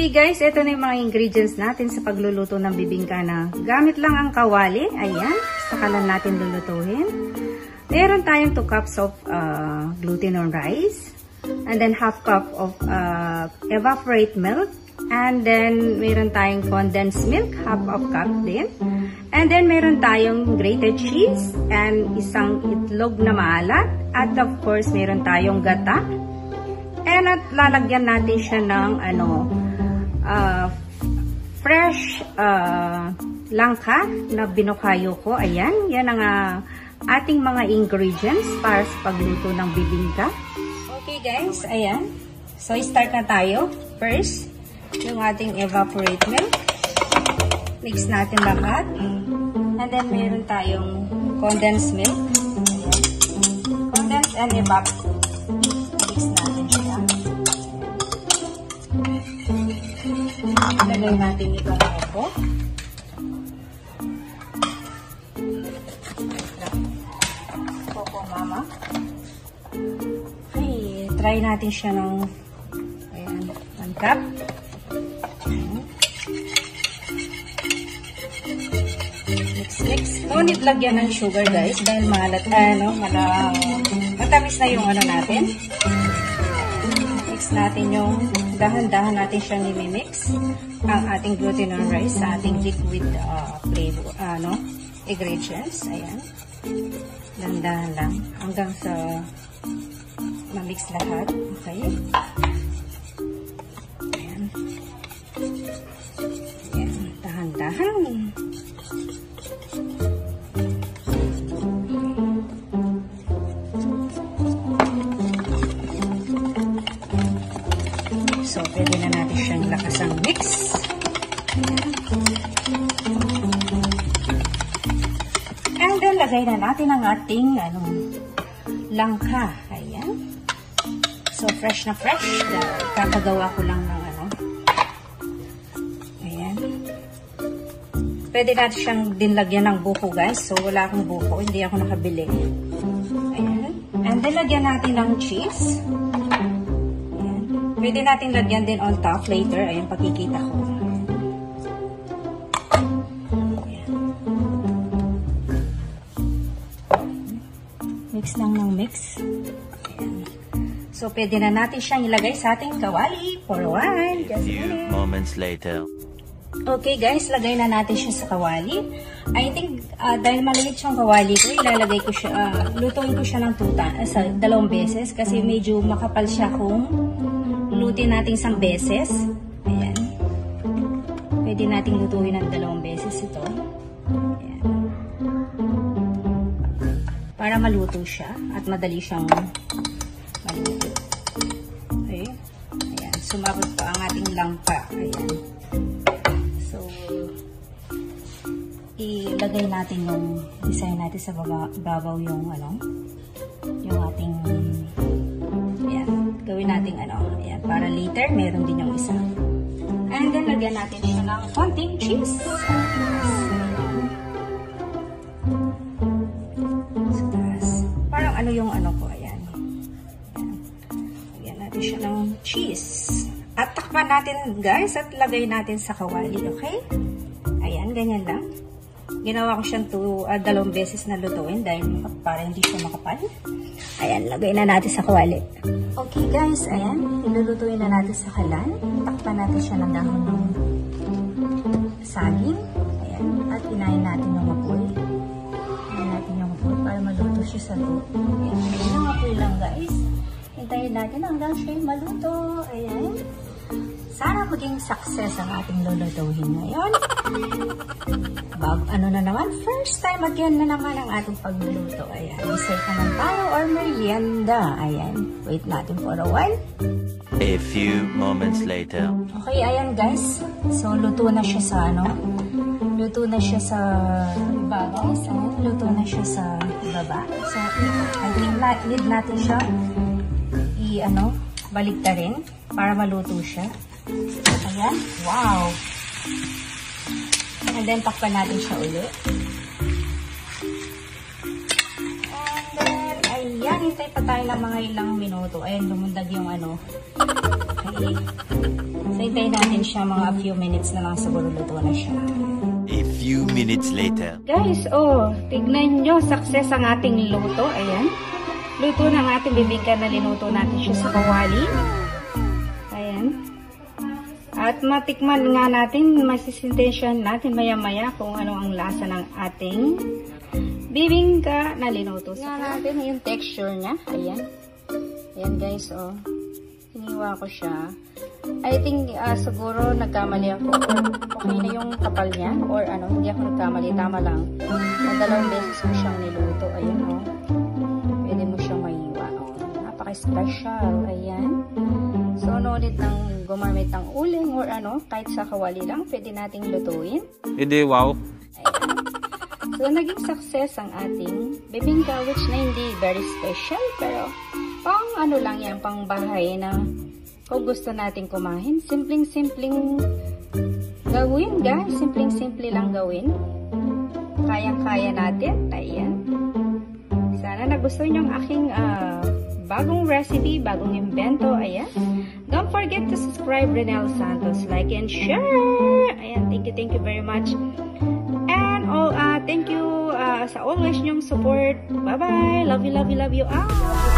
Okay guys, ito na yung mga ingredients natin sa pagluluto ng bibingka na gamit lang ang kawali. Ayan, saka lang natin lulutuin. Meron tayong 2 cups of glutinous rice. And then half cup of evaporate milk. And then meron tayong condensed milk, half of cup din. And then meron tayong grated cheese and isang itlog na maalat. At of course, meron tayong gata. And at lalagyan natin siya ng fresh langka na binukayo ko. Ayan, yan ang ating mga ingredients para sa pagluto ng bibingka. Okay guys, ayan. So start na tayo. First, yung ating evaporate milk. Mix natin lahat. And then meron tayong condensed milk. Ayan. Condensed and evaporate. Mix natin siya. Lagay natin itong coco. Coco mama. Okay, try natin siya ng 1 cup. Mix. No need lagyan ng sugar guys dahil matamis na yung natin. Mix natin yung dahan-dahan natin siyang i-mix ang ating glutinous rice sa ating liquid flavor ingredients. Ayan. Dahan-dahan lang hanggang sa ma-mix lahat. Okay. Ayan. Ayan. Dahan-dahan. So, pwede na natin siyang lakasang mix. And then, lagay na natin ang ating langka. Ayan. So, fresh na fresh. Kakagawa ko lang ng Ayan. Pwede natin siyang dinlagyan ng buko, guys. So, wala akong buko. Hindi ako nakabili. Ayan. And then, lagyan natin ng cheese. Pwede natin lagyan din on top later. Ayan, pakikita ko. Ayan. Mix lang ng mix. Ayan. So, pwede na natin siyang ilagay sa ating kawali for a while. Just a few moments later. Okay guys, lagay na natin siya sa kawali. I think, dahil maliit siyang kawali ko, ilalagay ko siya, lutuin ko siya ng 2 beses kasi medyo makapal siya kung lutuin natin 1 beses. Ayan. Pwede natin lutuin ng 2 beses ito. Ayan. Para maluto siya at madali siyang maluto. Okay. Ayan. Sumabot pa ang ating langka. Ayan. So, ilagay natin yung design natin sa babaw yung yung ating gawin natin ayan, para later meron din yung isa. And then lagyan natin siya ng konting cheese. So, parang yung ko, ayan. Lagyan natin siya ng cheese. At takpan natin guys at lagay natin sa kawali, okay? Ayan, ganyan lang. Ginawa ko siyang 2 beses na lutuin dahil para hindi siya makapal. Ayan, lagay na natin sa kawali. Okay guys, ayan, ilulutuin na natin sa kalan. Takpan natin siya ng dahon ng saging. Ayan, at inayin natin yung apoy. Inayin natin yung apoy para maluto siya sa loob. Ayan, yung apoy lang guys. Hintayin natin hanggang siya maluto. Ayan. Sana maging success ang ating lulutuin ngayon. Na naman, first time again na naman ang ating pagluluto. Ayan, dessert naman tayo or merienda. Ayan, wait natin for a while. A few moments later. Okay, ayan guys. So, luto na siya sa luto na siya sa ibabaw. So, luto na siya sa baba. So, I think need natin siya baligtarin para maluto siya. Ayan, wow! And then, takpan natin siya ulit. And then, ayan hintay pa tayo ng mga ilang minuto. Ayan, lumundag yung ano. Okay. So, hintayin natin siya mga few minutes na lang siguro luto na siya. A few minutes later. Guys, oh, tignan nyo, success ang ating luto. Ayan. Luto ng ating bibingka na linuto natin siya sa kawali. Ayan. At matikman nga natin, masisintensyon natin maya-maya kung ano ang lasa ng ating bibingka na linuto. Tingnan natin yung texture niya. Ayan. Ayan guys, oh. Hiniwa ko siya. I think siguro nagkamali ako. Okay na yung kapal niya. Or ano, hindi ako nagkamali. Tama lang. Dalawang beses ko siyang niluto. Ayan, oh. Pwede mo siyang mahiwa. Oh. Napaka-special. Ayan. So, no need nang gumamit ng uling or ano, kahit sa kawali lang, pwede nating lutuin. Hindi, wow. Ayan. So, naging success ang ating bibingka, which na hindi very special, pero pang ano lang yan, pang bahay na kung gusto natin kumain. Simpleng-simpleng gawin, guys. Simpleng-simple lang gawin. Kayang-kaya natin. Ayan. Sana nagustuhan nyo ang aking bagong recipe, bagong invento. Ayan. Don't forget to subscribe, Renel Santos. Like and share. Ayan. Thank you very much. And thank you sa always nyong support. Bye-bye. Love you all.